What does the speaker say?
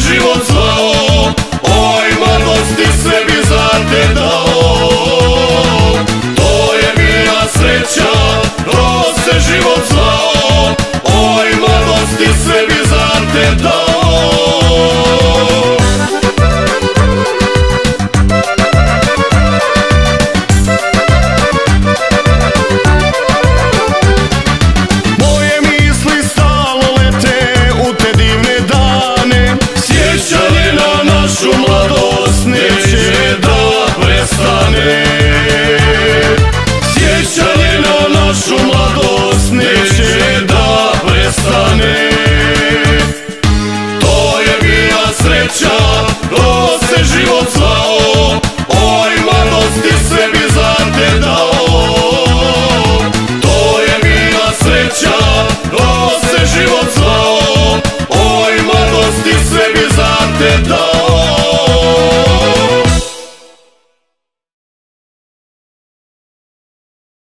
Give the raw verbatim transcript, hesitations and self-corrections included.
život zvao, oj mladosti sebi za te dao. To je bila sreća, to se život zvao, oj mladosti sebi za te dao. Sjećanje na našu mladost neće da prestane. To je bila sreća, to se život zvao, oj mladosti sebi za te dao. To je bila sreća, to se život zvao, oj mladosti sebi za te dao.